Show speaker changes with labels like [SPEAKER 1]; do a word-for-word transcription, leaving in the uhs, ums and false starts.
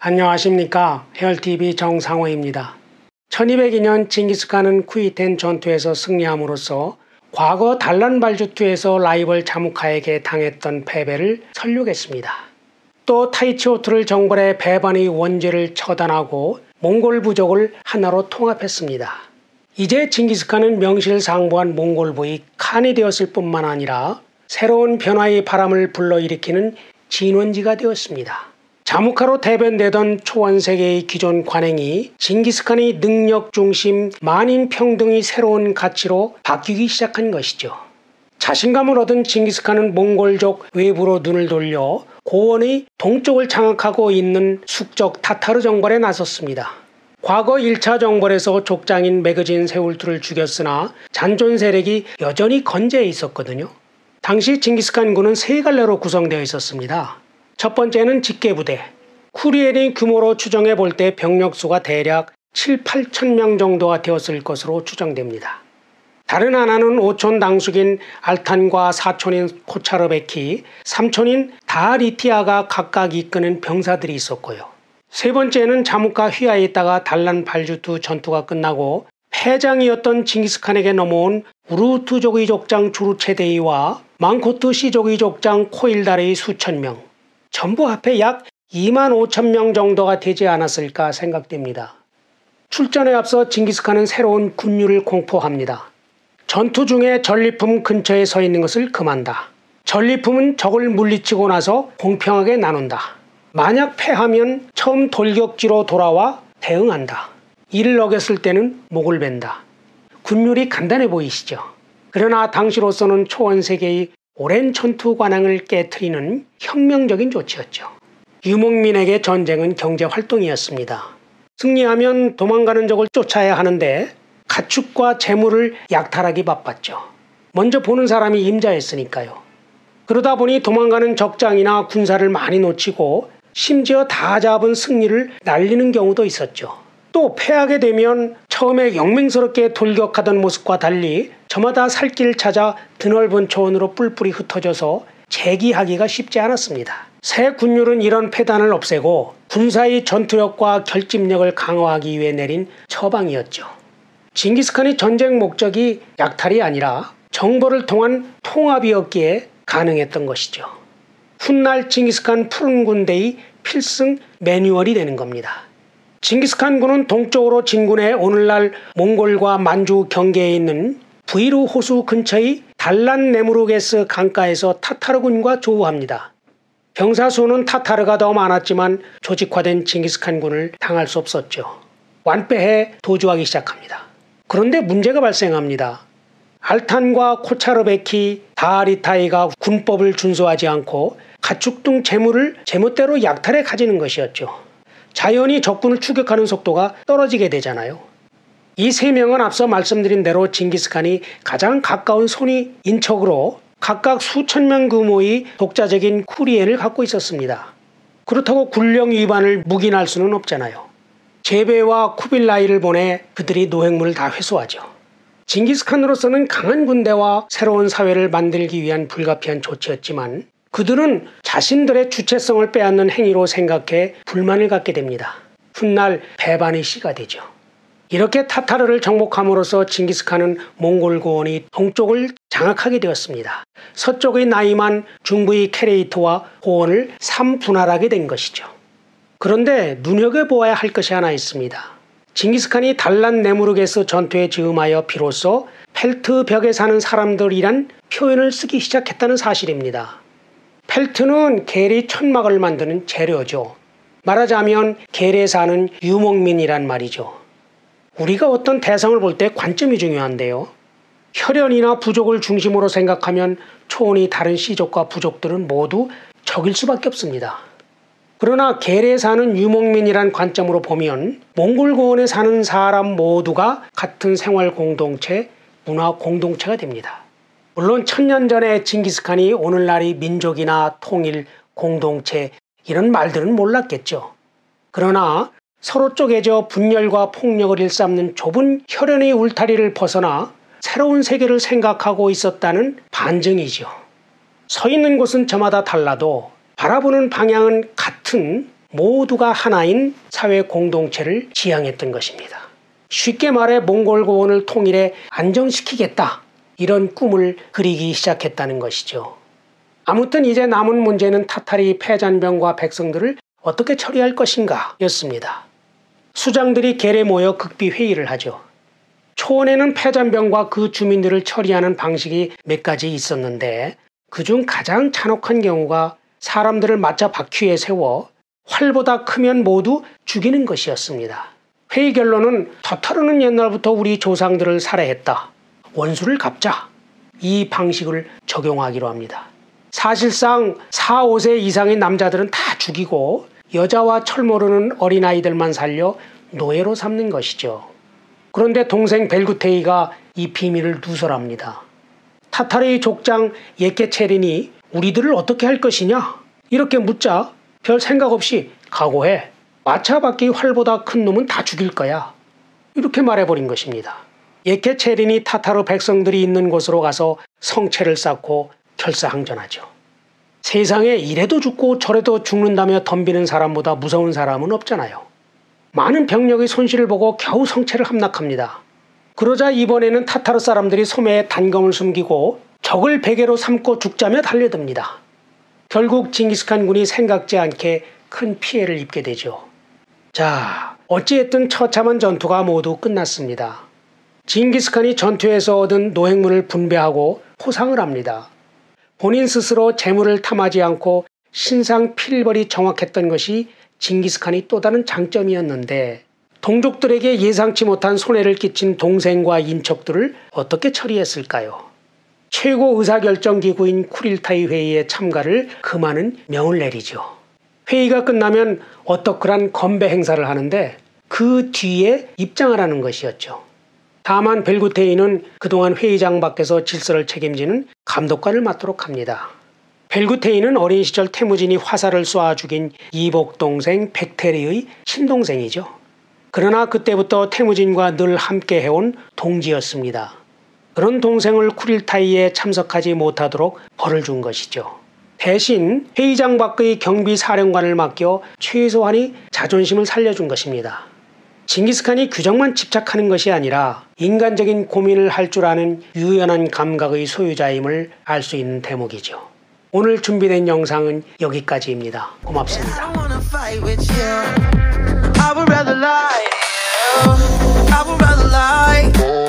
[SPEAKER 1] 안녕하십니까. 해열티비 정상호입니다. 천이백이 년 징기스칸은 쿠이텐 전투에서 승리함으로써 과거 단란 발주투에서 라이벌 자무카에게 당했던 패배를 설욕했습니다. 또 타이치호투를 정벌해 배반의 원죄를 처단하고 몽골 부족을 하나로 통합했습니다. 이제 징기스칸은 명실상부한 몽골부의 칸이 되었을 뿐만 아니라 새로운 변화의 바람을 불러일으키는 진원지가 되었습니다. 자무카로 대변되던 초원세계의 기존 관행이 징기스칸의 능력 중심 만인 평등의 새로운 가치로 바뀌기 시작한 것이죠. 자신감을 얻은 징기스칸은 몽골족 외부로 눈을 돌려 고원의 동쪽을 장악하고 있는 숙적 타타르 정벌에 나섰습니다. 과거 일 차 정벌에서 족장인 매거진 세울투를 죽였으나 잔존 세력이 여전히 건재해 있었거든요. 당시 징기스칸군은 세 갈래로 구성되어 있었습니다. 첫 번째는 직계부대. 쿠리엘이 규모로 추정해 볼 때 병력수가 대략 칠, 팔천 명 정도가 되었을 것으로 추정됩니다. 다른 하나는 오촌 당숙인 알탄과 사촌인 코차르베키, 삼촌인 다리티아가 각각 이끄는 병사들이 있었고요. 세 번째는 자무카 휘하에 있다가 단란 발주투 전투가 끝나고 패장이었던 징기스칸에게 넘어온 우르투족의 족장 주루체데이와 망코트 시족의 족장 코일다르의 수천 명, 전부 합해 약 이만 오천 명 정도가 되지 않았을까 생각됩니다. 출전에 앞서 징기스칸은 새로운 군율을 공포합니다. 전투 중에 전리품 근처에 서 있는 것을 금한다. 전리품은 적을 물리치고 나서 공평하게 나눈다. 만약 패하면 처음 돌격지로 돌아와 대응한다. 이를 어겼을 때는 목을 벤다. 군율이 간단해 보이시죠? 그러나 당시로서는 초원세계의 오랜 전투 관행을 깨트리는 혁명적인 조치였죠. 유목민에게 전쟁은 경제활동이었습니다. 승리하면 도망가는 적을 쫓아야 하는데 가축과 재물을 약탈하기 바빴죠. 먼저 보는 사람이 임자였으니까요. 그러다 보니 도망가는 적장이나 군사를 많이 놓치고 심지어 다 잡은 승리를 날리는 경우도 있었죠. 또 패하게 되면 처음에 영맹스럽게 돌격하던 모습과 달리 저마다 살길을 찾아 드넓은 초원으로 뿔뿔이 흩어져서 재기하기가 쉽지 않았습니다. 새 군율은 이런 패단을 없애고 군사의 전투력과 결집력을 강화하기 위해 내린 처방이었죠. 징기스칸의 전쟁 목적이 약탈이 아니라 정보를 통한 통합이었기에 가능했던 것이죠. 훗날 징기스칸 푸른 군대의 필승 매뉴얼이 되는 겁니다. 징기스칸 군은 동쪽으로 진군해 오늘날 몽골과 만주 경계에 있는 브이루 호수 근처의 달란 네무르게스 강가에서 타타르군과 조우합니다. 병사 수는 타타르가 더 많았지만 조직화된 징기스칸 군을 당할 수 없었죠. 완패해 도주하기 시작합니다. 그런데 문제가 발생합니다. 알탄과 코차르베키, 다리타이가 군법을 준수하지 않고 가축 등 재물을 제멋대로 약탈해 가지는 것이었죠. 자연히 적군을 추격하는 속도가 떨어지게 되잖아요. 이 세 명은 앞서 말씀드린 대로 징기스칸이 가장 가까운 손이 인척으로 각각 수천 명 규모의 독자적인 쿠리엔을 갖고 있었습니다. 그렇다고 군령 위반을 묵인할 수는 없잖아요. 제베와 쿠빌라이를 보내 그들이 노획물을 다 회수하죠. 징기스칸으로서는 강한 군대와 새로운 사회를 만들기 위한 불가피한 조치였지만 그들은 자신들의 주체성을 빼앗는 행위로 생각해 불만을 갖게 됩니다. 훗날 배반의 시가 되죠. 이렇게 타타르를 정복함으로써 징기스칸은 몽골 고원이 동쪽을 장악하게 되었습니다. 서쪽의 나이만, 중부의 케레이트와 고원을 삼분할하게 된 것이죠. 그런데 눈여겨보아야 할 것이 하나 있습니다. 징기스칸이 단란 네무르게스 전투에 즈음하여 비로소 펠트 벽에 사는 사람들이란 표현을 쓰기 시작했다는 사실입니다. 펠트는 겔이 천막을 만드는 재료죠. 말하자면 겔에 사는 유목민이란 말이죠. 우리가 어떤 대상을 볼 때 관점이 중요한데요. 혈연이나 부족을 중심으로 생각하면 초원이 다른 시족과 부족들은 모두 적일 수밖에 없습니다. 그러나 겔에 사는 유목민이란 관점으로 보면 몽골 고원에 사는 사람 모두가 같은 생활 공동체, 문화 공동체가 됩니다. 물론 천년 전에 징기스칸이 오늘날의 민족이나 통일, 공동체 이런 말들은 몰랐겠죠. 그러나 서로 쪼개져 분열과 폭력을 일삼는 좁은 혈연의 울타리를 벗어나 새로운 세계를 생각하고 있었다는 반증이죠. 서 있는 곳은 저마다 달라도 바라보는 방향은 같은 모두가 하나인 사회 공동체를 지향했던 것입니다. 쉽게 말해 몽골 고원을 통일해 안정시키겠다, 이런 꿈을 그리기 시작했다는 것이죠. 아무튼 이제 남은 문제는 타타리 패잔병과 백성들을 어떻게 처리할 것인가 였습니다. 수장들이 겔에 모여 극비 회의를 하죠. 초원에는 패잔병과 그 주민들을 처리하는 방식이 몇 가지 있었는데 그중 가장 잔혹한 경우가 사람들을 맞자 바퀴에 세워 활보다 크면 모두 죽이는 것이었습니다. 회의 결론은 타타르는 옛날부터 우리 조상들을 살해했다, 원수를 갚자, 이 방식을 적용하기로 합니다. 사실상 사, 오 세 이상의 남자들은 다 죽이고 여자와 철 모르는 어린아이들만 살려 노예로 삼는 것이죠. 그런데 동생 벨구테이가 이 비밀을 누설합니다. 타타르의 족장 예케체린이 우리들을 어떻게 할 것이냐? 이렇게 묻자 별 생각 없이 각오해. 마차바퀴 활보다 큰 놈은 다 죽일 거야. 이렇게 말해버린 것입니다. 예케체린이 타타르 백성들이 있는 곳으로 가서 성체를 쌓고 결사항전하죠. 세상에 이래도 죽고 저래도 죽는다며 덤비는 사람보다 무서운 사람은 없잖아요. 많은 병력의 손실을 보고 겨우 성체를 함락합니다. 그러자 이번에는 타타르 사람들이 소매에 단검을 숨기고 적을 베개로 삼고 죽자며 달려듭니다. 결국 징기스칸 군이 생각지 않게 큰 피해를 입게 되죠. 자, 어찌했든 처참한 전투가 모두 끝났습니다. 징기스칸이 전투에서 얻은 노획물을 분배하고 포상을 합니다. 본인 스스로 재물을 탐하지 않고 신상 필벌이 정확했던 것이 징기스칸이 또 다른 장점이었는데 동족들에게 예상치 못한 손해를 끼친 동생과 인척들을 어떻게 처리했을까요? 최고 의사결정기구인 쿠릴타이 회의에 참가를 금하는 명을 내리죠. 회의가 끝나면 어떡그란 건배 행사를 하는데 그 뒤에 입장을 하는 것이었죠. 다만 벨구테이는 그동안 회의장 밖에서 질서를 책임지는 감독관을 맡도록 합니다. 벨구테이는 어린 시절 태무진이 화살을 쏴 죽인 이복 동생 백테리의 친동생이죠. 그러나 그때부터 태무진과 늘 함께 해온 동지였습니다. 그런 동생을 쿠릴타이에 참석하지 못하도록 벌을 준 것이죠. 대신 회의장 밖의 경비사령관을 맡겨 최소한의 자존심을 살려준 것입니다. 징기스칸이 규정만 집착하는 것이 아니라 인간적인 고민을 할 줄 아는 유연한 감각의 소유자임을 알 수 있는 대목이죠. 오늘 준비된 영상은 여기까지입니다. 고맙습니다. I would rather lie. I would rather lie.